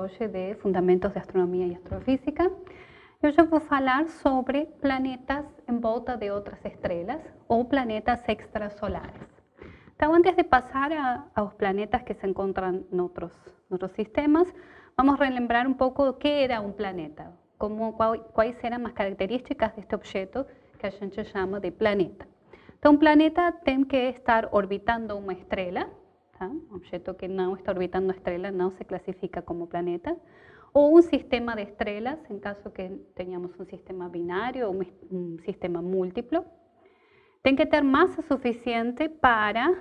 hoje de Fundamentos de Astronomia e Astrofísica. Eu já vou falar sobre planetas em volta de outras estrelas ou planetas extrasolares. Então, antes de passar aos planetas que se encontram em outros sistemas, vamos relembrar um pouco o que era um planeta, quais eram as características deste objeto que a gente chama de planeta. Então, um planeta tem que estar orbitando uma estrela, tá? Um objeto que não está orbitando uma estrela não se classifica como planeta, ou um sistema de estrelas, em caso que tenhamos um sistema binário ou um sistema múltiplo. Tem que ter massa suficiente para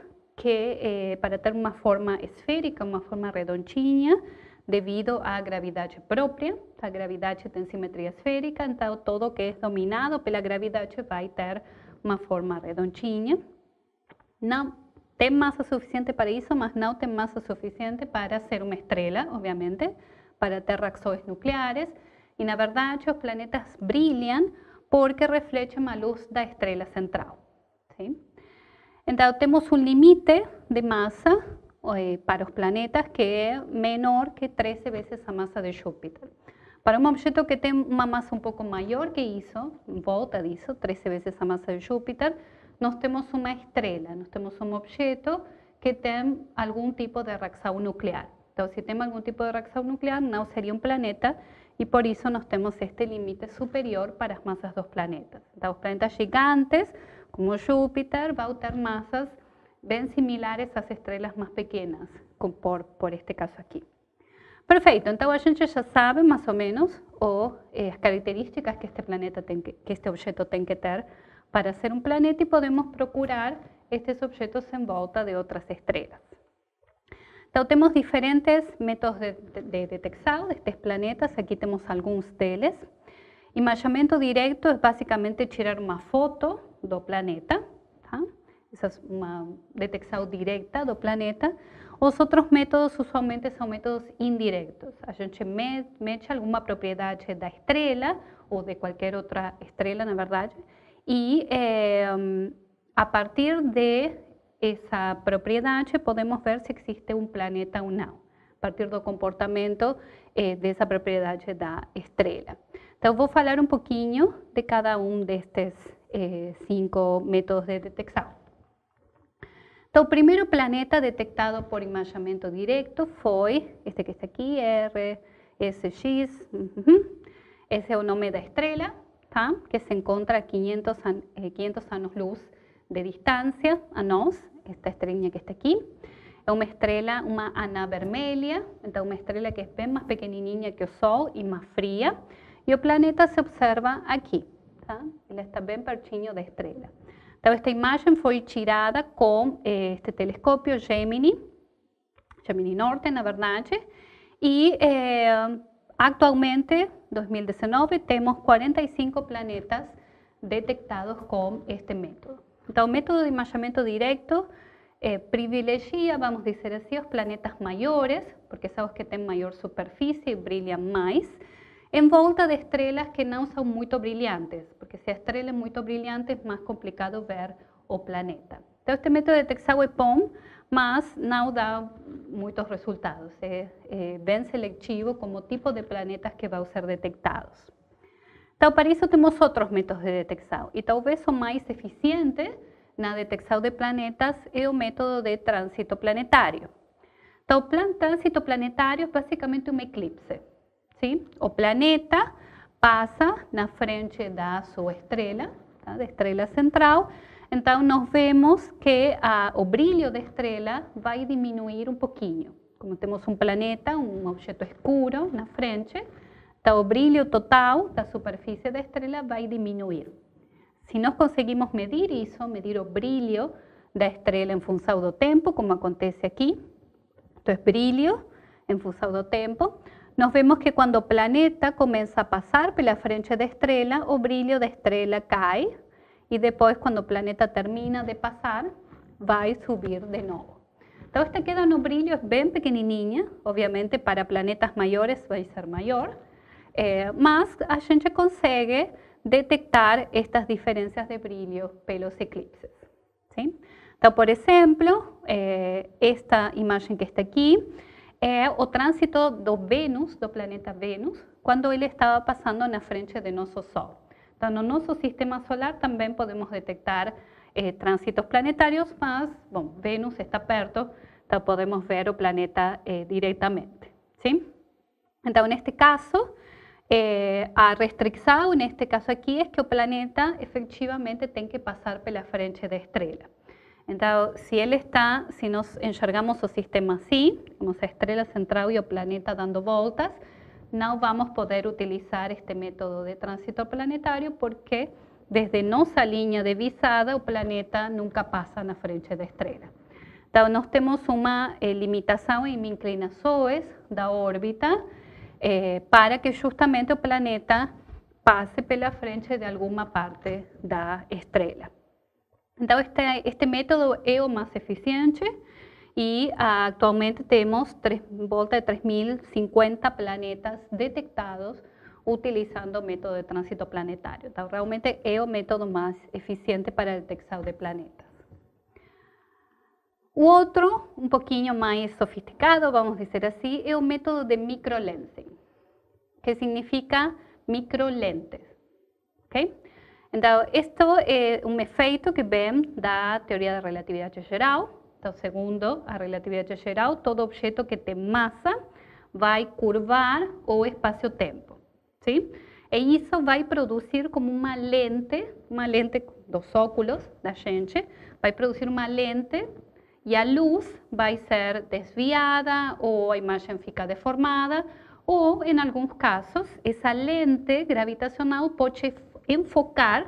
ter uma forma esférica, uma forma redondinha, devido à gravidade própria. A gravidade tem simetria esférica, então todo que é dominado pela gravidade vai ter uma forma redondinha. Não tem massa suficiente para isso, mas não tem massa suficiente para ser uma estrela, obviamente, para ter reações nucleares. E, na verdade, os planetas brilham porque refletem a luz da estrela central. Sim? Então, temos um limite de massa para os planetas que é menor que 13 vezes a massa de Júpiter. Para um objeto que tem uma massa um pouco maior que isso, em volta disso, 13 vezes a massa de Júpiter, nós temos uma estrela, nós temos um objeto que tem algum tipo de reação nuclear. Então, se tem algum tipo de reação nuclear, não seria um planeta, e por isso nós temos este limite superior para as massas dos planetas. Então, os planetas gigantes, como Júpiter, vão ter massas bem similares às estrelas mais pequenas, por este caso aqui. Perfeito, então a gente já sabe mais ou menos as características que este planeta que este objeto tem que ter para ser um planeta, e podemos procurar estes objetos em volta de outras estrelas. Então, temos diferentes métodos de detecção destes planetas, aqui temos alguns deles. Imaginamento direto é basicamente tirar uma foto do planeta, tá? Essa é uma detecção direta do planeta. Os outros métodos usualmente são métodos indiretos. A gente mede alguma propriedade da estrela ou de qualquer outra estrela, na verdade, e a partir de essa propriedade podemos ver se existe um planeta ou não, a partir do comportamento dessa propriedade da estrela. Então, vou falar um pouquinho de cada um destes 5 métodos de detecção. Então, o primeiro planeta detectado por imaginamento direto foi este que está aqui, RSX. Esse é o nome da estrela, tá? Que se encontra a 500 anos-luz de distância a nós, esta estrelinha que está aqui. É uma estrela, uma anã vermelha, então uma estrela que é bem mais pequenininha que o Sol e mais fria. E o planeta se observa aqui, tá? Ele está bem pertinho da estrela. Então, esta imagem foi tirada com este telescópio Gemini Norte, na verdade, e atualmente, em 2019, temos 45 planetas detectados com este método. Então, o método de imaginamento direto privilegia, vamos dizer assim, os planetas maiores, porque são os que têm maior superfície e brilham mais, em volta de estrelas que não são muito brilhantes, porque se a estrela é muito brilhante, é mais complicado ver o planeta. Então, este método de detecção é bom, mas não dá muitos resultados. É bem seletivo como tipo de planetas que vão ser detectados. Então, para isso temos outros métodos de detecção. E talvez o mais eficiente na detecção de planetas é o método de trânsito planetário. Então, o trânsito planetário é basicamente um eclipse. Sim? O planeta passa na frente da sua estrela, tá? Da estrela central. Então, nós vemos que o brilho da estrela vai diminuir um pouquinho. Como temos um planeta, um objeto escuro na frente, então o brilho total da superfície da estrela vai diminuir. Se nós conseguimos medir isso, medir o brilho da estrela em função do tempo, como acontece aqui, então é brilho em função do tempo, nós vemos que quando o planeta começa a passar pela frente da estrela, o brilho da estrela cai, e depois, quando o planeta termina de passar, vai subir de novo. Então, esta queda no brilho é bem pequenininha, obviamente para planetas maiores vai ser maior, mas a gente consegue detectar estas diferenças de brilho pelos eclipses. Sim? Então, por exemplo, esta imagem que está aqui é o trânsito do Vênus, do planeta Vênus, quando ele estava passando na frente do nosso Sol. Então, no nosso sistema solar também podemos detectar trânsitos planetários, mas, bom, Vênus está perto, então podemos ver o planeta diretamente, sim? Então, neste caso, a restrição, neste caso aqui, é que o planeta efetivamente tem que passar pela frente da estrela. Então, se nós enxergamos o sistema assim, temos a estrela central e o planeta dando voltas, não vamos poder utilizar este método de trânsito planetário porque desde nossa linha de visada o planeta nunca passa na frente da estrela. Então, nós temos uma limitação em inclinações da órbita para que justamente o planeta passe pela frente de alguma parte da estrela. Então, este método é o mais eficiente e atualmente temos volta de 3.050 planetas detectados utilizando o método de trânsito planetário. Então, realmente é o método mais eficiente para a detecção de planetas. O outro, um pouquinho mais sofisticado, vamos dizer assim, é o método de microlensing, que significa microlentes, ok? Então, isto é um efeito que vem da teoria da relatividade geral. Então, segundo a relatividade geral, todo objeto que tem massa vai curvar o espaço-tempo, sim? E isso vai produzir como uma lente dos óculos da gente, vai produzir uma lente e a luz vai ser desviada ou a imagem fica deformada ou, em alguns casos, essa lente gravitacional pode focar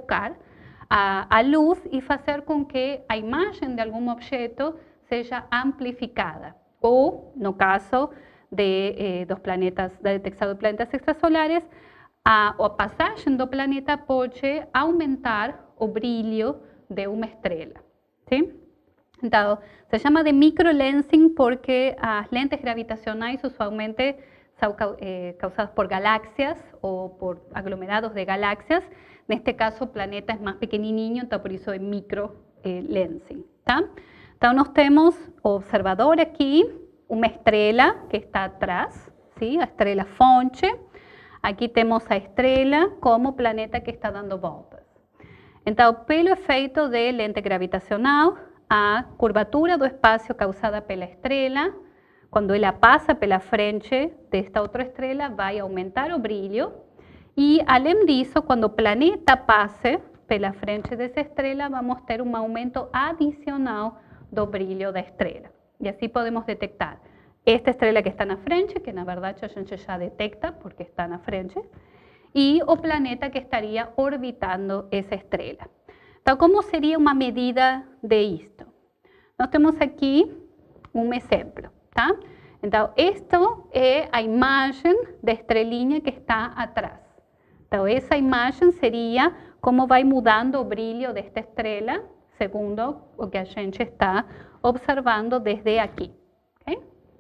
a luz e fazer com que a imagem de algum objeto seja amplificada. Ou, no caso dos planetas, da detecção de planetas extrasolares, a passagem do planeta pode aumentar o brilho de uma estrela, sim? Então, se chama de microlensing porque as lentes gravitacionais usualmente são causadas por galáxias ou por aglomerados de galáxias. Neste caso, o planeta é mais pequenininho, então por isso é microlensing, tá? Então, nós temos o observador aqui, uma estrela que está atrás, ¿sí? A estrela fonte. Aqui temos a estrela como planeta que está dando voltas. Então, pelo efeito de lente gravitacional, a curvatura do espaço causada pela estrela, quando ela passa pela frente desta outra estrela, vai aumentar o brilho. E, além disso, quando o planeta passe pela frente dessa estrela, vamos ter um aumento adicional do brilho da estrela. E assim podemos detectar esta estrela que está na frente, que na verdade a gente já detecta porque está na frente, e o planeta que estaria orbitando essa estrela. Então, como seria uma medida de isto? Nós temos aqui um exemplo, tá? Então, isto é a imagem da estrelinha que está atrás. Então, essa imagem seria como vai mudando o brilho desta estrela, segundo o que a gente está observando desde aqui. Okay?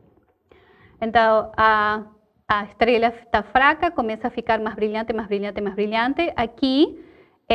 Então, a estrela está fraca, começa a ficar mais brilhante, mais brilhante, mais brilhante. Aqui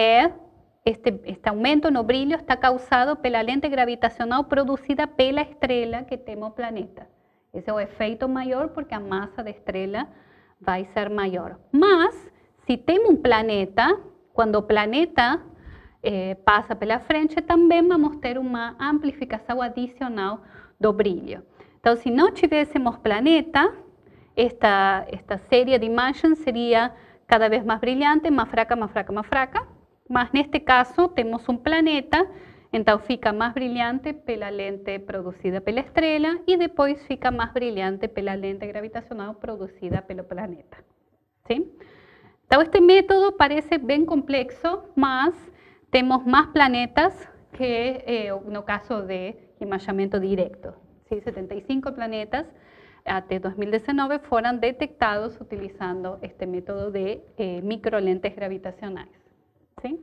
este aumento no brilho está causado pela lente gravitacional produzida pela estrela que tem o planeta. Esse é o efeito maior porque a massa da estrela vai ser maior. Mas, se tem um planeta, quando o planeta passa pela frente, também vamos ter uma amplificação adicional do brilho. Então, se não tivéssemos planeta, esta série de imagens seria cada vez mais brilhante, mais fraca, mais fraca, mais fraca. Mas neste caso temos um planeta, então fica mais brilhante pela lente produzida pela estrela e depois fica mais brilhante pela lente gravitacional produzida pelo planeta. Sim? Então, este método parece bem complexo, mas temos mais planetas que no caso de imaginamento direto. ¿Sí? 75 planetas até 2019 foram detectados utilizando este método de microlentes gravitacionais. Sim?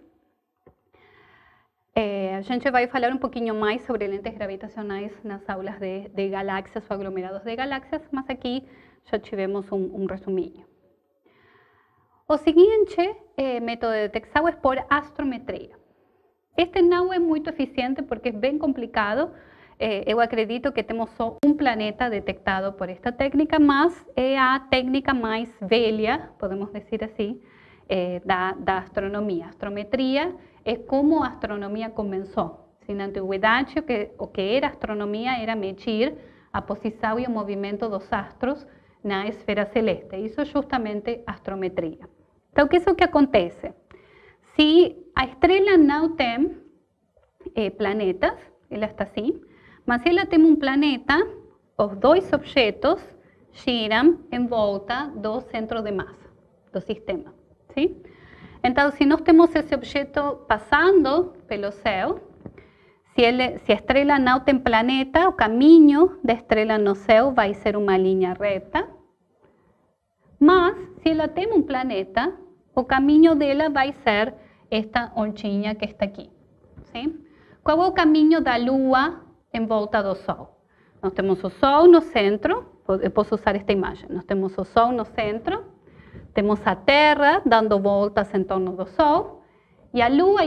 A gente vai falar um pouquinho mais sobre lentes gravitacionais nas aulas de galáxias ou aglomerados de galáxias, mas aqui já tivemos um resuminho. O seguinte método de detecção é por astrometria. Este não é muito eficiente porque é bem complicado. eu acredito que temos só um planeta detectado por esta técnica, mas é a técnica mais velha, podemos dizer assim, da astronomia. A astrometria é como a astronomia começou. Na antiguidade, o que era astronomia era medir a posição e o movimento dos astros na esfera celeste. Isso é justamente astrometria. Então, o que é isso que acontece? Se a estrela não tem planetas, ela está assim, mas se ela tem um planeta, os dois objetos giram em volta do centro de massa do sistema. Sim? Então, se nós temos esse objeto passando pelo céu, se a estrela não tem planeta, o caminho da estrela no céu vai ser uma linha reta. Mas, se ela tem um planeta, o caminho dela vai ser esta ondinha que está aqui. Sim? Qual é o caminho da Lua em volta do Sol? Nós temos o Sol no centro, eu posso usar esta imagem. Nós temos o Sol no centro, temos a Terra dando voltas em torno do Sol, e a Lua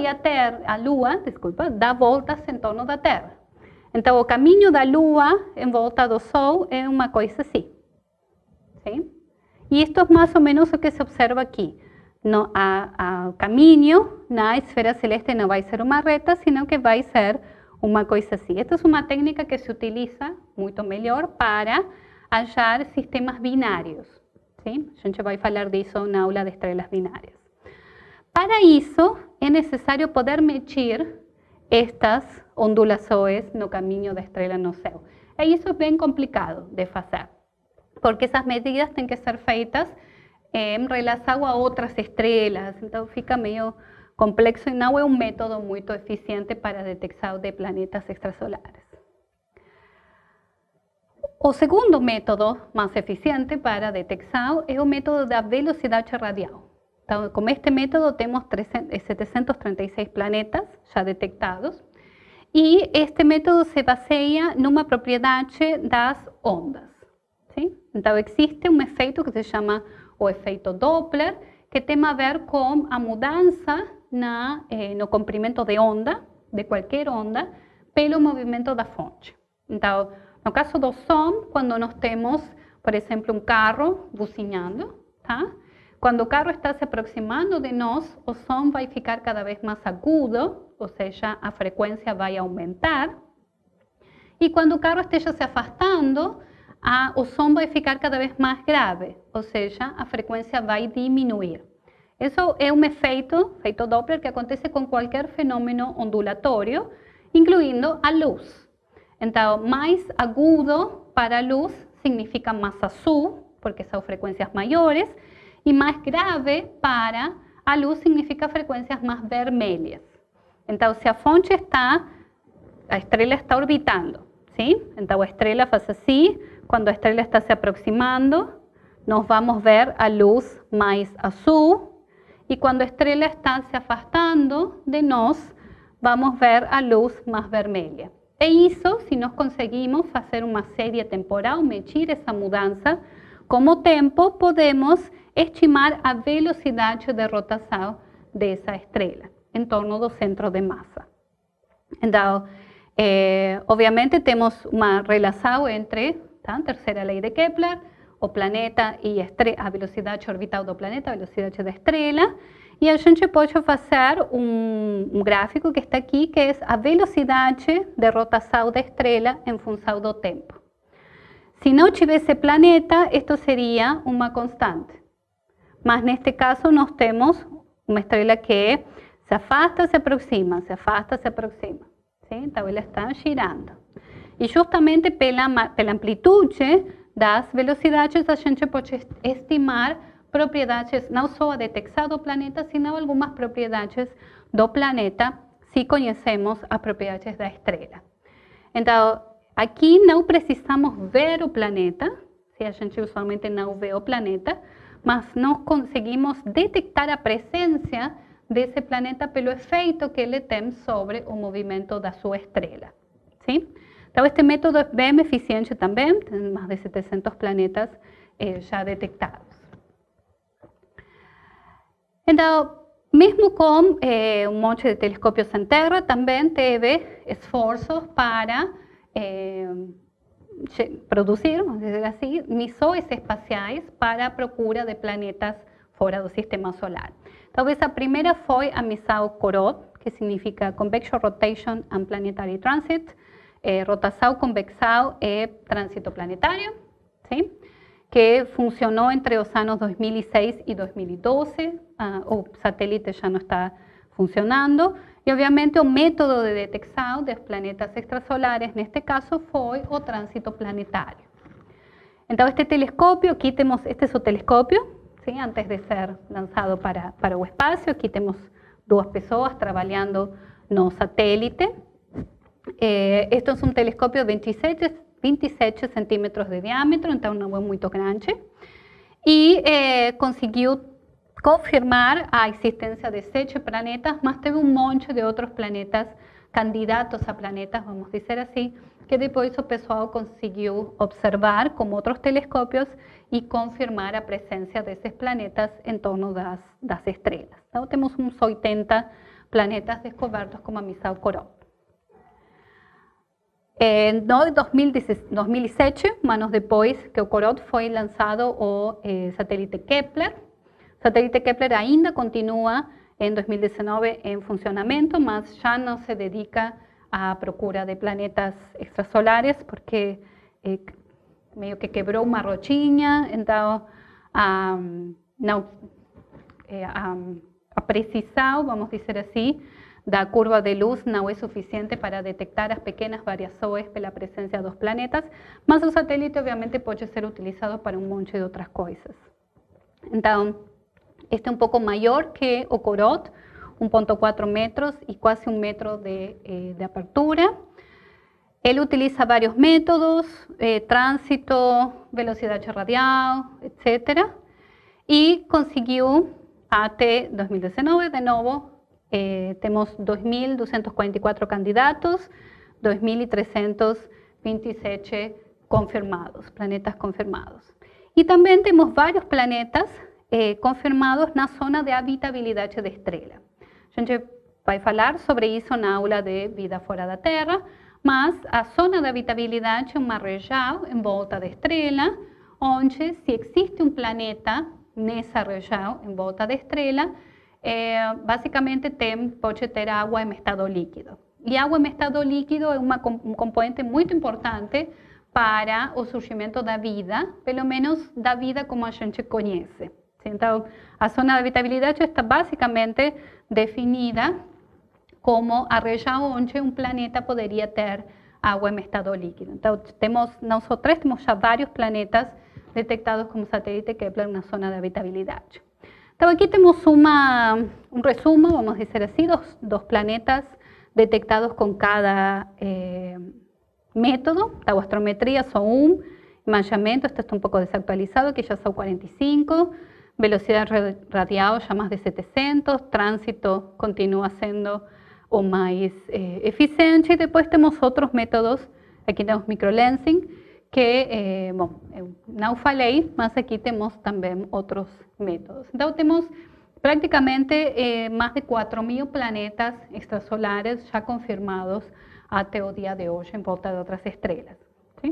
dá voltas em torno da Terra. Então, o caminho da Lua em volta do Sol é uma coisa assim. Sim? E isto é mais ou menos o que se observa aqui. O caminho na esfera celeste não vai ser uma reta, senão que vai ser uma coisa assim. Esta é uma técnica que se utiliza muito melhor para achar sistemas binários. Sim? A gente vai falar disso na aula de estrelas binárias. Para isso, é necessário poder medir estas ondulações no caminho da estrela no céu. E isso é bem complicado de fazer, porque essas medidas têm que ser feitas em relação a outras estrelas, então fica meio complexo e não é um método muito eficiente para a detecção de planetas extrasolares. O segundo método mais eficiente para a detecção é o método da velocidade radial. Então, com este método temos 736 planetas já detectados e este método se baseia numa propriedade das ondas. Sim? Então, existe um efeito que se chama o efeito Doppler, que tem a ver com a mudança no comprimento de onda, de qualquer onda, pelo movimento da fonte. Então, no caso do som, quando nós temos, por exemplo, um carro buzinando, tá? Quando o carro está se aproximando de nós, o som vai ficar cada vez mais agudo, ou seja, a frequência vai aumentar. E quando o carro esteja se afastando, o som vai ficar cada vez mais grave, ou seja, a frequência vai diminuir. Isso é um efeito Doppler, que acontece com qualquer fenômeno ondulatório, incluindo a luz. Então, mais agudo para a luz significa mais azul, porque são frequências maiores, e mais grave para a luz significa frequências mais vermelhas. Então, se a fonte a estrela está orbitando, sim? Então, a estrela faz assim, quando a estrela está se aproximando, nós vamos ver a luz mais azul, e quando a estrela está se afastando de nós, vamos ver a luz mais vermelha. E isso, se nós conseguimos fazer uma série temporal, medir essa mudança, com o tempo podemos estimar a velocidade de rotação dessa estrela em torno do centro de massa. Então, obviamente temos uma relação entre a terceira lei de Kepler, o planeta e a velocidade orbital do planeta, a velocidade da estrela, e a gente pode fazer um gráfico que está aqui, que é a velocidade de rotação da estrela em função do tempo. Se não tivesse planeta, isto seria uma constante. Mas neste caso nós temos uma estrela que se afasta, se aproxima, se afasta, se aproxima. Sim? Então ela está girando. E justamente pela amplitude das velocidades a gente pode estimar propriedades, não só a detecção do planeta, sino algumas propriedades do planeta, se conhecemos as propriedades da estrela. Então, aqui não precisamos ver o planeta, se a gente usualmente não vê o planeta, mas nós conseguimos detectar a presença desse planeta pelo efeito que ele tem sobre o movimento da sua estrela. Sim? Então, este método é bem eficiente também, tem mais de 700 planetas já detectados. Então, mesmo com um monte de telescópios em terra, também teve esforços para produzir, vamos decir assim, missões espaciais para a procura de planetas fora do sistema solar. Talvez a primeira foi a missão COROT, que significa Convection Rotation and Planetary Transit, rotação, convecção e trânsito planetário, ¿sí? Que funcionou entre os anos 2006 e 2012, o satélite já não está funcionando, e obviamente o método de detecção dos planetas extrasolares, neste caso, foi o trânsito planetário. Então, este telescópio, aqui temos, este é o telescópio, ¿sí? Antes de ser lançado para o espaço, aqui temos duas pessoas trabalhando no satélite. Este é um telescópio de 27 centímetros de diâmetro, então não é muito grande, e conseguiu confirmar a existência de 7 planetas, mas teve um monte de outros planetas, candidatos a planetas, vamos dizer assim, que depois o pessoal conseguiu observar com outros telescópios e confirmar a presença desses planetas em torno das estrelas. Então, temos uns 80 planetas descobertos com a missão COROT. Em 2007, anos depois que o COROT, foi lançado o satélite Kepler. O satélite Kepler ainda continua em 2019 em funcionamento, mas já não se dedica à procura de planetas extrasolares, porque meio que quebrou uma rotinha, então a precisão, vamos dizer assim, da curva de luz não é suficiente para detectar as pequenas variações pela presença dos planetas, mas o satélite obviamente pode ser utilizado para um monte de outras coisas. Então, este é um pouco maior que o COROT, 1,4 metros e quase 1 metro de abertura. Ele utiliza vários métodos, trânsito, velocidade radial, etc. E conseguiu, até 2019, de novo, temos 2.244 candidatos, 2.327 confirmados, planetas confirmados. E também temos vários planetas confirmados na zona de habitabilidade da estrela. A gente vai falar sobre isso na aula de vida fora da Terra, mas a zona de habitabilidade é uma região em volta da estrela, onde, se existe um planeta nessa região em volta da estrela, basicamente pode ter água em estado líquido. E água em estado líquido é um componente muito importante para o surgimento da vida, pelo menos da vida como a gente conhece. Então, a zona de habitabilidade está basicamente definida como a região onde um planeta poderia ter água em estado líquido. Então, nós temos já vários planetas detectados como satélite Kepler na zona de habitabilidade. Então, aqui temos um resumo, vamos dizer assim, dos planetas detectados com cada método. A astrometria só um, imaginamento, este está um pouco desatualizado, que já são 45, velocidade radial já mais de 700, trânsito continua sendo o mais eficiente, e depois temos outros métodos, aqui temos microlensing, que, bom, eu não falei, mas aqui temos também outros métodos. Então, temos praticamente mais de 4.000 planetas extrasolares já confirmados até o dia de hoje em volta de outras estrelas. ¿Sí?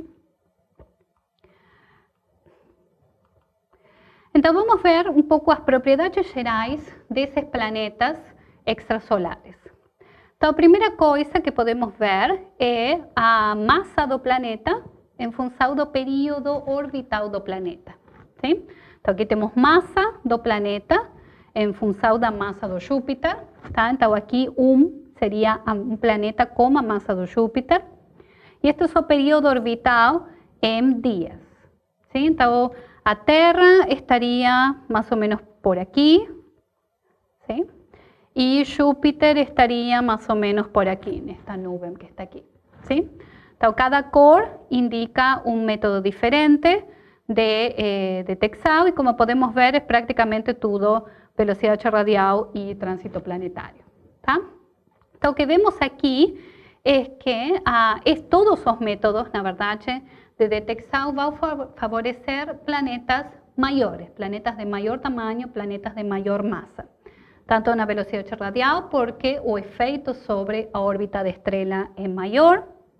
Então, vamos ver um pouco as propriedades gerais desses planetas extrasolares. Então, a primeira coisa que podemos ver é a massa do planeta em função do período orbital do planeta. ¿Sí? Então, aqui temos massa do planeta em função da massa do Júpiter. Tá? Então, aqui seria um planeta com a massa do Júpiter. E este é o período orbital em dias. ¿Sí? Então, a Terra estaria mais ou menos por aqui. ¿Sí? E Júpiter estaria mais ou menos por aqui, nesta nuvem que está aqui. ¿Sí? Então, cada cor indica um método diferente de detecção, e como podemos ver, é praticamente tudo velocidade radial e trânsito planetário. Tá? Então, o que vemos aqui é que todos os métodos, na verdade, de detecção vão favorecer planetas maiores, planetas de maior tamanho, planetas de maior massa. Tanto na velocidade radial, porque o efeito sobre a órbita da estrela é maior,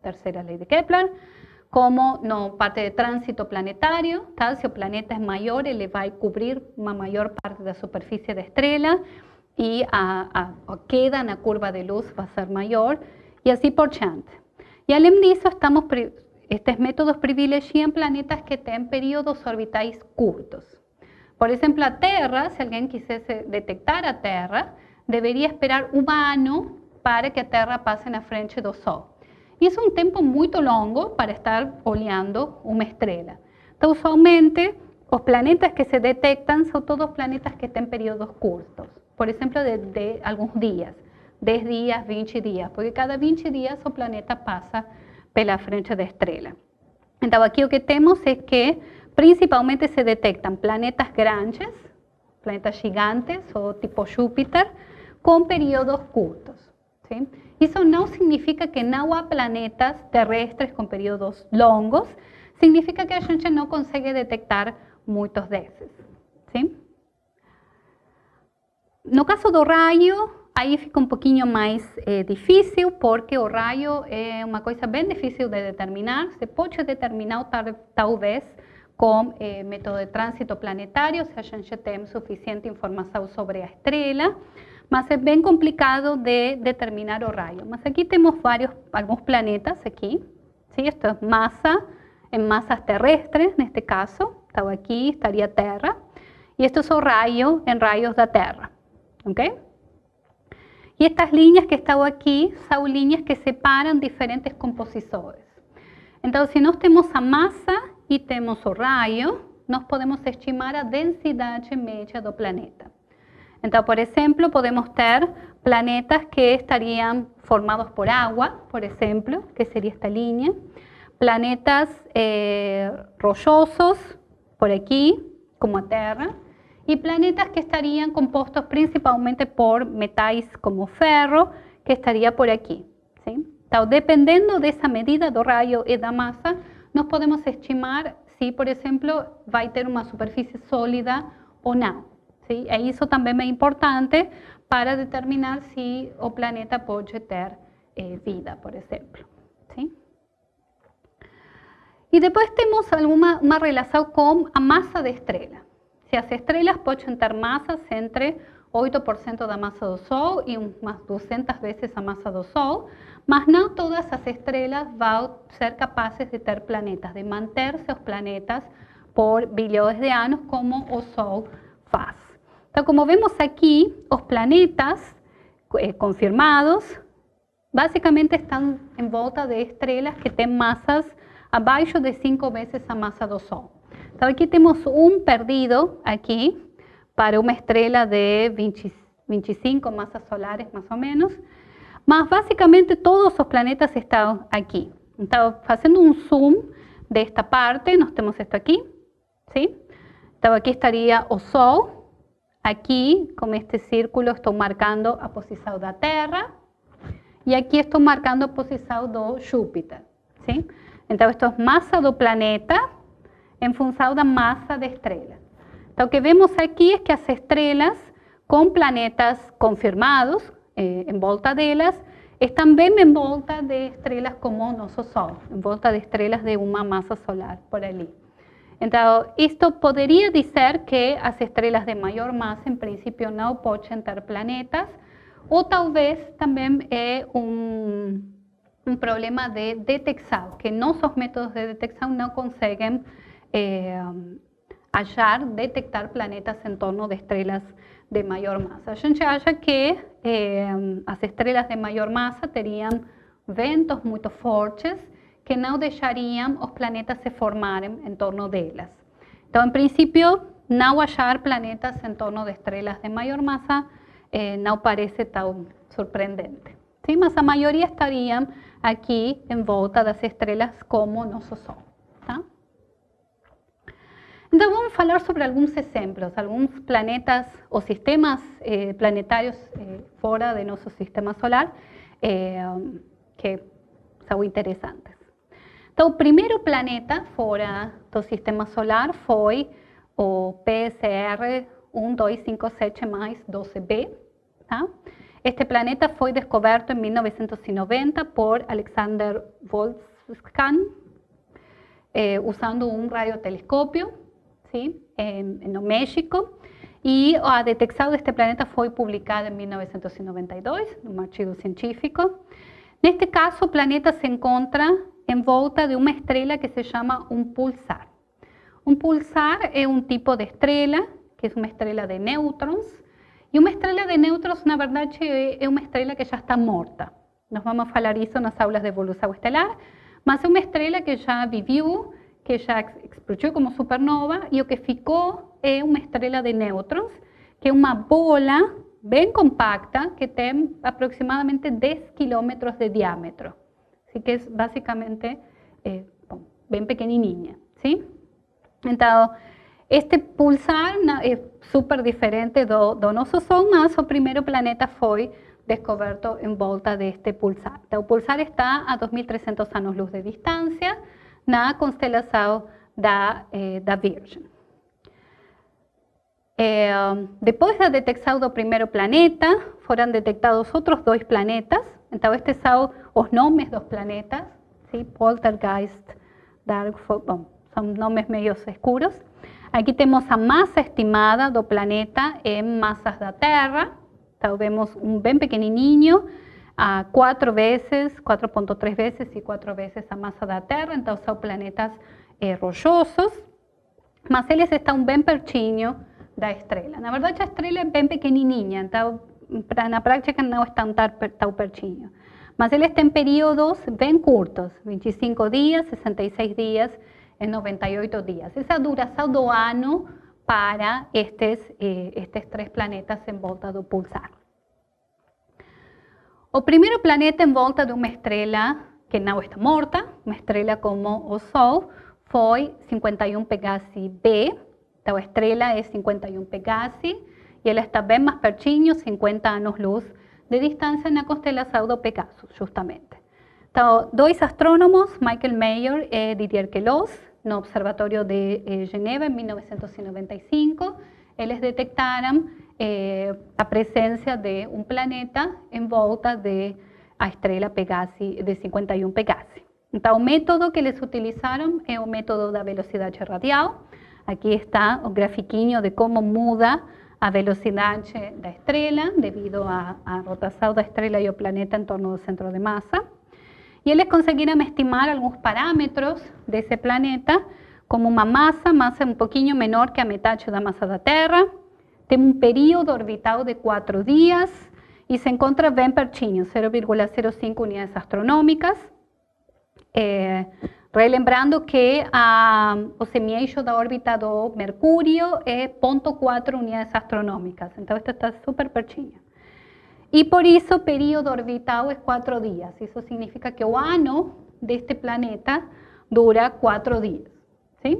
terceira lei de Kepler, como na parte de trânsito planetário, tá? Se o planeta é maior, ele vai cobrir uma maior parte da superfície da estrela e a queda na curva de luz vai ser maior e assim por diante. E além disso, estes métodos privilegiam planetas que têm períodos orbitais curtos. Por exemplo, a Terra, se alguém quisesse detectar a Terra, deveria esperar um ano para que a Terra passe na frente do Sol. Isso é um tempo muito longo para estar olhando uma estrela. Então, usualmente, os planetas que se detectam são todos planetas que têm períodos curtos. Por exemplo, de alguns dias, 10 dias, 20 dias, porque cada 20 dias o planeta passa pela frente da estrela. Então, aqui o que temos é que, principalmente, se detectam planetas grandes, planetas gigantes, ou tipo Júpiter, com períodos curtos. ¿Sí? Isso não significa que não há planetas terrestres com períodos longos, significa que a gente não consegue detectar muitos desses. ¿Sí? No caso do raio, aí fica um pouquinho mais difícil, porque o raio é uma coisa bem difícil de determinar. Se pode determinar, talvez, com método de trânsito planetário, se a gente tem suficiente informação sobre a estrela, mas é bem complicado de determinar o raio. Mas aqui temos alguns planetas aqui, ¿sí? Esto é massa, em massas terrestres, neste caso. Então aqui estaria a Terra, e isto é o raio em raios da Terra, ok? E estas linhas que estão aqui são linhas que separam diferentes composições. Então, se nós temos a massa e temos o raio, nós podemos estimar a densidade média do planeta. Então, por exemplo, podemos ter planetas que estariam formados por água, por exemplo, que seria esta linha, planetas rochosos, por aqui, como a Terra, e planetas que estariam compostos principalmente por metais como ferro, que estaria por aqui. ¿Sí? Então, dependendo dessa medida do raio e da massa, nós podemos estimar se, por exemplo, vai ter uma superfície sólida ou não. ¿Sí? E isso também é importante para determinar se o planeta pode ter vida, por exemplo. ¿Sí? E depois temos uma relação com a massa da estrela. Se as estrelas podem ter massas entre 8% da massa do Sol e umas 200 vezes a massa do Sol, mas não todas as estrelas vão ser capazes de ter planetas, de manter seus planetas por bilhões de anos, como o Sol faz. Então, como vemos aqui, os planetas confirmados, basicamente estão em volta de estrelas que têm massas abaixo de 5 vezes a massa do Sol. Então, aqui temos um perdido aqui para uma estrela de 25 massas solares, mais ou menos, mas basicamente todos os planetas estão aqui. Então, fazendo um zoom desta parte, nós temos isto aqui, ¿sí? Então, aqui estaria o Sol, aqui, com este círculo, estou marcando a posição da Terra, e aqui estou marcando a posição do Júpiter, ¿sí? Então, isto é massa do planeta, em função da massa da estrela. Então, o que vemos aqui é que as estrelas com planetas confirmados em volta delas estão bem em volta de estrelas como o nosso Sol, em volta de estrelas de uma massa solar por ali. Então, isto poderia dizer que as estrelas de maior massa, em princípio, não podem ter planetas, ou talvez também é um problema de detecção, que nossos métodos de detecção não conseguem detectar planetas em torno de estrelas de maior massa. A gente acha que as estrelas de maior massa teriam ventos muito fortes que não deixariam os planetas se formarem em torno delas. Então, em princípio, não achar planetas em torno de estrelas de maior massa não parece tão surpreendente. Sim? Mas a maioria estariam aqui em volta das estrelas como o nosso Sol. Tá? Então, vamos falar sobre alguns exemplos, alguns planetas ou sistemas planetários fora do nosso sistema solar que são interessantes. Então, o primeiro planeta fora do sistema solar foi o PSR 1257 mais 12b. Tá? Este planeta fue descubierto en 1990 por Alexander Wolfskan, usando un radiotelescopio, ¿sí? en México. Y la detección de este planeta fue publicada en 1992 en un archivo científico. En este caso, el planeta se encuentra en volta de una estrella que se llama un pulsar. Un pulsar es un tipo de estrella, que es una estrella de nêutrons. Y una estrella de nêutrons, na verdade, es una estrella que ya está muerta. Nos vamos a hablar eso en las aulas de evolución estelar, mas es una estrella que ya vivió, que ya explodió como supernova, y lo que ficou es una estrella de nêutrons, que es una bola bien compacta que tiene aproximadamente 10 kilómetros de diámetro. Así que es básicamente bien pequeñinha, ¿sí? Entonces, este pulsar es súper diferente do nosso Sol, mas o primeiro planeta foi descoberto em volta deste pulsar. Então, o pulsar está a 2.300 anos-luz de distância na constelação da Virgem. Depois da detecção do primeiro planeta, foram detectados outros 2 planetas. Então, estes são os nomes dos planetas, ¿sí? Poltergeist, Darkfall, bom, são nomes meio escuros. Aqui temos a massa estimada do planeta em massas da Terra. Então, vemos um bem pequenininho, 4 vezes, 4.3 vezes e 4 vezes a massa da Terra. Então, são planetas rochosos, mas eles estão bem pertinho da estrela. Na verdade, a estrela é bem pequenininha, então, na prática, não estão tão pertinho. Mas eles têm períodos bem curtos, 25 dias, 66 dias, en 98 días. Esa es la duración do ano para estos 3 planetas en volta do pulsar. O primeiro planeta en volta de uma estrela que não está morta, uma estrela como o Sol, foi 51 Pegasi b. Então, a estrela é 51 Pegasi e ela está bem mais pertinho, 50 anos-luz de distância na constelação do Pegasus, justamente. Então, 2 astrônomos, Michael Mayer e Didier Queloz, no Observatorio de Geneva en 1995, eles detectaram a presencia de un planeta en volta de a estrela Pegasi, de 51 Pegasi. Então, o método que eles utilizaram é o método da velocidade radial. Aqui está o grafiquinho de como muda a velocidade da estrela devido à rotação da estrela e o planeta em torno do centro de massa. Y ellos consiguieron estimar algunos parámetros de ese planeta, como una masa un poquito menor que a metade da massa da Terra, tiene un período orbital de 4 días y se encuentra bien pertinho, 0,05 unidades astronómicas. Relembrando que o semieixo da órbita do Mercúrio é 0,4 unidades astronómicas, entonces esto está súper pertinho. Y por eso el período orbital es 4 días. Eso significa que el ano de este planeta dura 4 días. ¿Sí?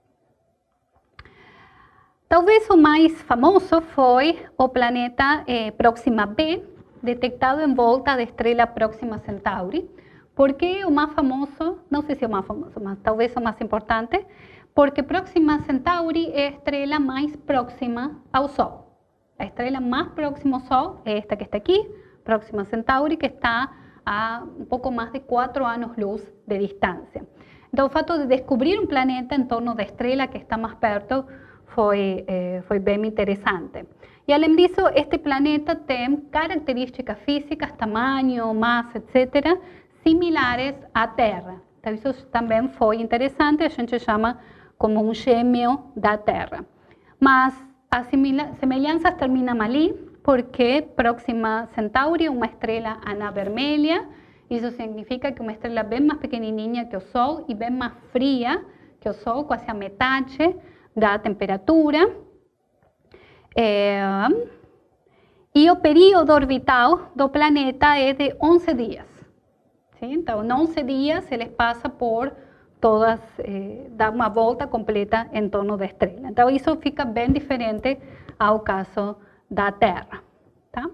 Talvez o mais famoso foi o planeta Próxima b, detectado em volta da estrela Próxima Centauri. Por que o mais famoso? Não sei se é o mais famoso, mas talvez o mais importante, porque Próxima Centauri é a estrela mais próxima ao Sol. La estrella más próxima al Sol es esta que está aquí, Próxima Centauri, que está a un poco más de 4 anos-luz de distancia. Entonces, el fato de descubrir un planeta en torno de estrella que está más perto fue bien interesante. Y além disso, este planeta tiene características físicas, tamaño, masa, etc., similares à Terra. Então, isso também foi interessante, a gente chama como um gêmeo da Terra. Mas as semelhanças terminam ali, porque Próxima Centauri é uma estrela anã vermelha. Isso significa que é uma estrela bem mais pequenininha que o Sol e bem mais fria que o Sol, quase a metade da temperatura. E o período orbital do planeta é de 11 dias. Sim? Então, em 11 dias, ele passa por todas, dá uma volta completa em torno da estrela. Então, isso fica bem diferente ao caso da Terra. Tá?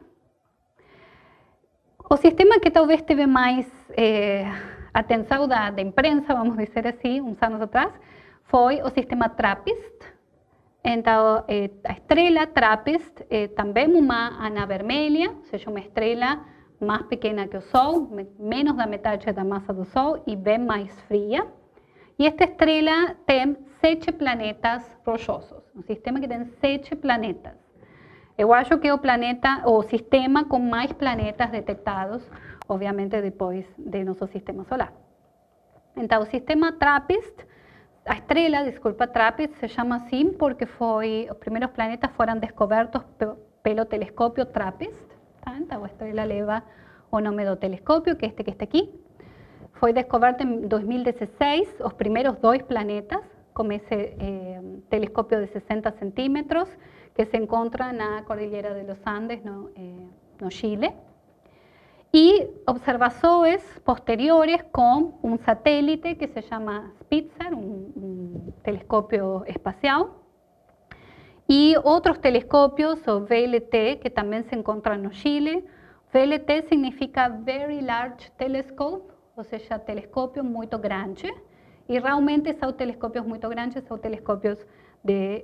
O sistema que talvez teve mais atenção da imprensa, vamos dizer assim, uns anos atrás, foi o sistema TRAPPIST. Então, a estrela TRAPPIST é também uma anã vermelha, ou seja, uma estrela mais pequena que o Sol, menos da metade da massa do Sol e bem mais fria. E esta estrela tem 7 planetas rochosos, um sistema que tem 7 planetas. Eu acho que é o sistema com mais planetas detectados, obviamente depois do nosso sistema solar. Então, o sistema TRAPPIST, a estrela, desculpa, TRAPPIST se chama assim porque os primeiros planetas foram descobertos pelo telescópio TRAPPIST. Tá? Então, a estrela leva o nome do telescópio, que é este que está aqui. Foi descoberto em 2016 os primeiros 2 planetas com esse telescópio de 60 centímetros que se encontra na Cordilheira de los Andes, no Chile. E observações posteriores com um satélite que se chama Spitzer, um telescópio espacial, e outros telescópios, o VLT, que também se encontra no Chile. VLT significa Very Large Telescope, ou seja, telescópio muito grande. E realmente são telescópios muito grandes, são telescópios de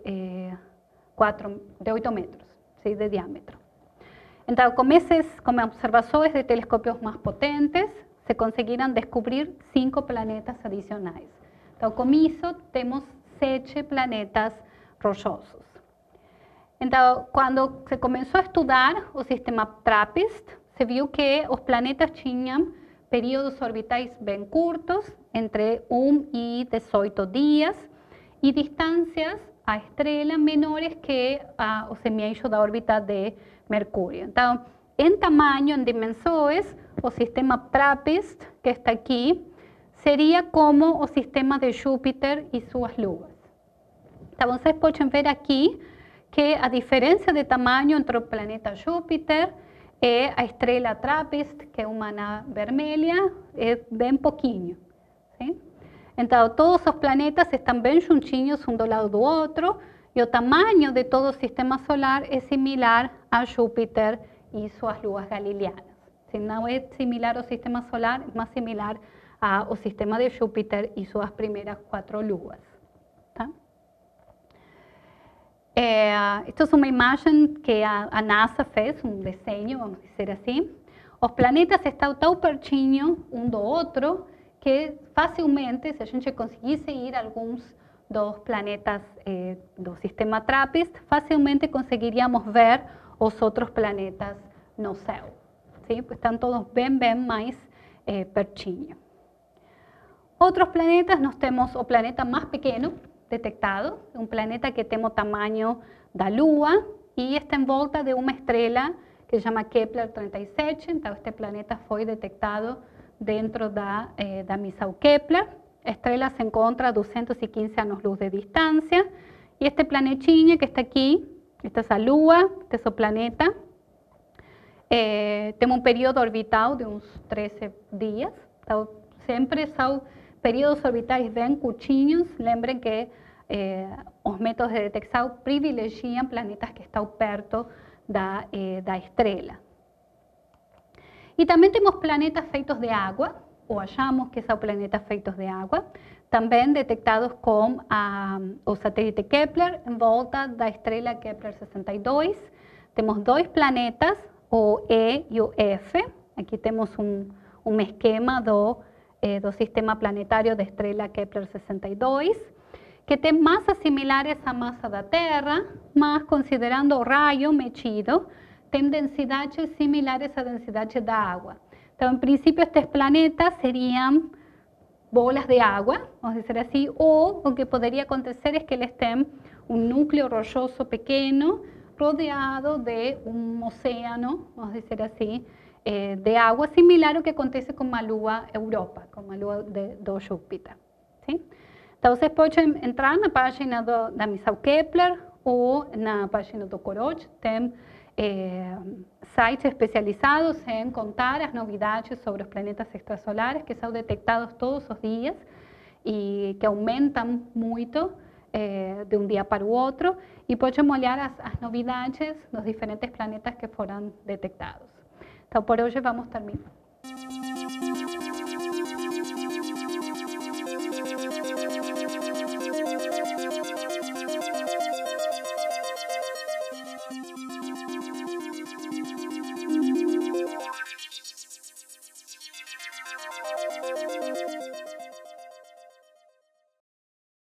8 metros, ¿sí? De diâmetro. Então, com observações de telescópios mais potentes, se conseguiram descobrir 5 planetas adicionais. Então, com isso, temos 7 planetas rochosos. Então, quando se começou a estudar o sistema TRAPPIST, se viu que os planetas tinham períodos orbitais bem curtos, entre 1 e 18 dias, e distâncias à estrela menores que o semi-eixo da órbita de Mercúrio. Então, em tamanho, em dimensões, o sistema TRAPPIST, que está aqui, seria como o sistema de Júpiter e suas luas. Então, vocês podem ver aqui que a diferença de tamanho entre o planeta Júpiter e a estrela TRAPPIST, que é uma anã vermelha, é bem pouquinho. Sim? Então, todos os planetas estão bem juntinhos um do lado do outro, e o tamanho de todo o sistema solar é similar a Júpiter e suas luas galileanas. Se não é similar ao sistema solar, é mais similar ao sistema de Júpiter e suas primeiras 4 luas. Tá? Esta é uma imagem que a NASA fez, um desenho, vamos dizer assim. Os planetas estão tão pertinho um do outro que facilmente, se a gente conseguisse ir a alguns dos planetas do sistema TRAPPIST, facilmente conseguiríamos ver os outros planetas no céu. ¿Sí? Pues estão todos bem mais pertinho. Outros planetas, nós temos o planeta mais pequeno detectado, um planeta que tem o tamanho da Lua e está em volta de uma estrela que se chama Kepler 37. Então, este planeta foi detectado dentro da missão Kepler. A estrela se encontra a 215 anos-luz de distância. E este planetinha que está aqui, esta é a Lua, este é o planeta, tem um período orbital de uns 13 dias. Então, sempre são períodos orbitais bem curtinhos. Lembrem que os métodos de detecção privilegiam planetas que estão perto da estrela. E também temos planetas feitos de água, ou achamos que são planetas feitos de água, também detectados com o satélite Kepler em volta da estrela Kepler 62. Temos 2 planetas, o E e o F. Aqui temos um esquema do sistema planetário da estrela Kepler 62, que tem massas similares à massa da Terra, mas considerando o raio medido, tem densidades similares à densidade da água. Então, em princípio, estes planetas seriam bolas de água, vamos dizer assim, ou o que poderia acontecer é que eles têm um núcleo rochoso pequeno rodeado de um oceano, vamos dizer assim, de água, similar ao que acontece com a Lua Europa, com a Lua do Júpiter. Sim? Então, vocês podem entrar na página da missão Kepler ou na página do COROT, tem sites especializados em contar as novidades sobre os planetas extrasolares que são detectados todos os dias e que aumentam muito de um dia para o outro, e podem olhar as novidades dos diferentes planetas que foram detectados. Então, por hoje vamos terminar.